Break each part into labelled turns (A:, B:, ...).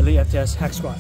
A: Elite FTS hack squat.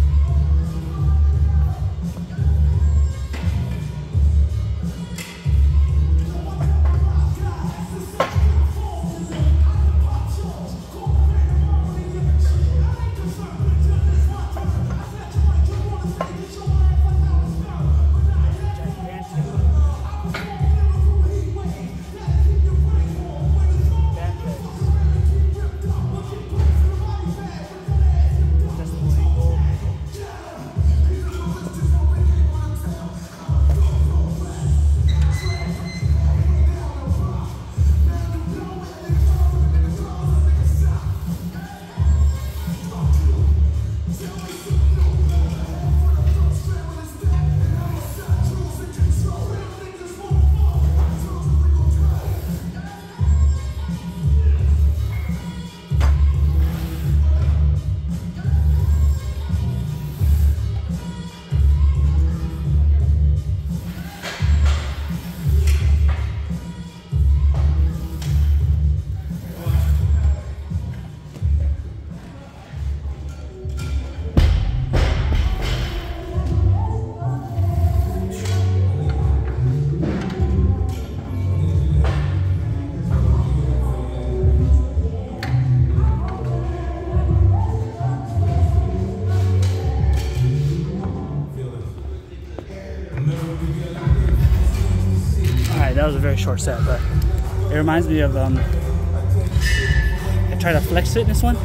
A: That was a very short set, but it reminds me of I tried to flex it in this one.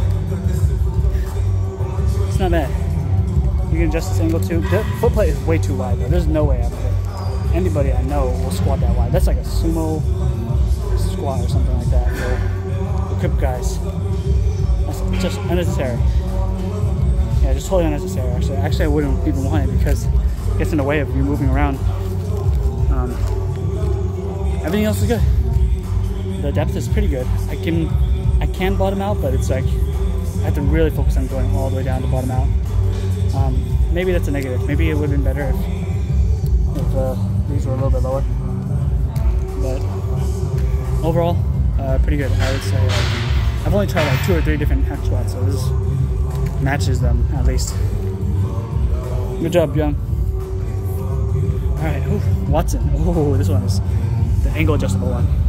A: It's not bad. You can adjust this angle too. The foot plate is way too wide though. There's no way anybody I know will squat that wide. That's like a sumo squat or something like that for the Crip guys. That's just unnecessary. Yeah, just totally unnecessary actually I wouldn't even want it because it gets in the way of you moving around. Everything else is good. The depth is pretty good. I can bottom out, but it's like I have to really focus on going all the way down to bottom out. Maybe that's a negative. Maybe it would have been better if these were a little bit lower. But overall, pretty good. I would say I've only tried like 2 or 3 different hack squats, so this matches them at least. Good job, Young. All right, Watson. Oh, this one is the angle adjustable one.